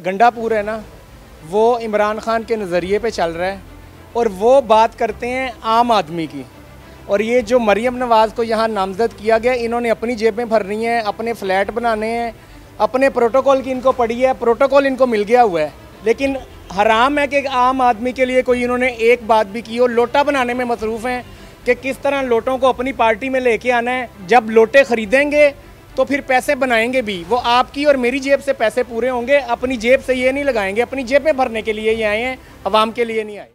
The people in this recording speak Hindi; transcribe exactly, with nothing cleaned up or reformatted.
गंडापुर है ना, वो इमरान खान के नज़रिए पे चल रहा है और वो बात करते हैं आम आदमी की। और ये जो मरियम नवाज़ को यहाँ नामज़द किया गया, इन्होंने अपनी जेबें भरनी है, अपने फ्लैट बनाने हैं, अपने प्रोटोकॉल की इनको पड़ी है, प्रोटोकॉल इनको मिल गया हुआ है। लेकिन हराम है कि आम आदमी के लिए कोई इन्होंने एक बात भी की हो। लोटा बनाने में मसरूफ़ हैं कि किस तरह लोटों को अपनी पार्टी में लेके आना है। जब लोटे ख़रीदेंगे तो फिर पैसे बनाएंगे भी, वो आपकी और मेरी जेब से पैसे पूरे होंगे, अपनी जेब से ये नहीं लगाएंगे। अपनी जेब में भरने के लिए ये आए हैं, अवाम के लिए नहीं आए।